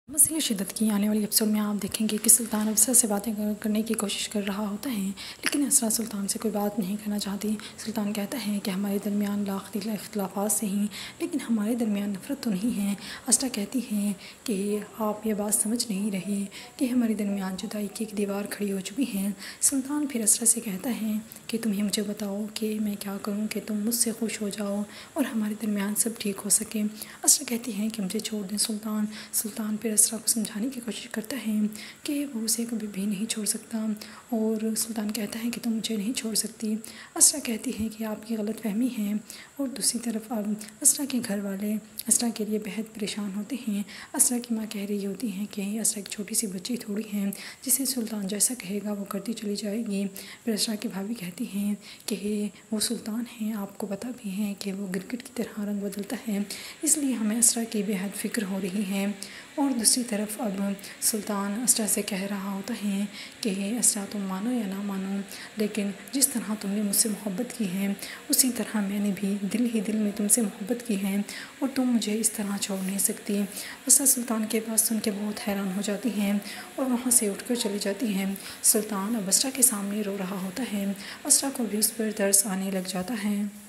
मसीह शिद्दत की आने वाली एपिसोड में आप देखेंगे कि सुल्तान अफसर से बातें करने की कोशिश कर रहा होता है, लेकिन असरा सुल्तान से कोई बात नहीं करना चाहती। सुल्तान कहता है कि हमारे दरमियान लाख इख्तलाफात से ही, लेकिन हमारे दरमियान नफ़रत तो नहीं है। असरा कहती है कि आप ये बात समझ नहीं रहे कि हमारे दरमियान जुदाई की एक दीवार खड़ी हो चुकी है। सुल्तान फिर असरा से कहता है कि तुम ही मुझे बताओ कि मैं क्या करूँ कि तुम मुझसे खुश हो जाओ और हमारे दरमियान सब ठीक हो सके। असरा कहती है कि मुझे छोड़ दें सुल्तान। सुल्तान फिर असरा को समझाने की कोशिश करता है कि वो उसे कभी भी नहीं छोड़ सकता, और सुल्तान कहता है कि तुम मुझे नहीं छोड़ सकती। असरा कहती है कि आपकी गलतफहमी है, और दूसरी तरफ अब असरा के घर वाले असरा के लिए बेहद परेशान होते हैं। असरा की माँ कह रही होती है कि असरा एक छोटी सी बच्ची थोड़ी है जिसे सुल्तान जैसा कहेगा वो करती चली जाएगी। फिर असरा की भाभी कहती हैं कि वो सुल्तान हैं, आपको पता भी है कि वो गिरगिट की तरह रंग बदलता है, इसलिए हमें असरा की बेहद फ़िक्र हो रही है। और दूसरी तरफ अब सुल्तान असरा से कह रहा होता है कि असरा तुम मानो या ना मानो, लेकिन जिस तरह तुमने मुझसे मोहब्बत की है उसी तरह मैंने भी दिल ही दिल में तुमसे मोहब्बत की है, और तुम मुझे इस तरह छोड़ नहीं सकती। असरा सुल्तान के पास सुन के बहुत हैरान हो जाती हैं और वहाँ से उठकर चली जाती हैं। सुल्तान अब असरा के सामने रो रहा होता है। असरा को भी उस पर तरस आने लग जाता है।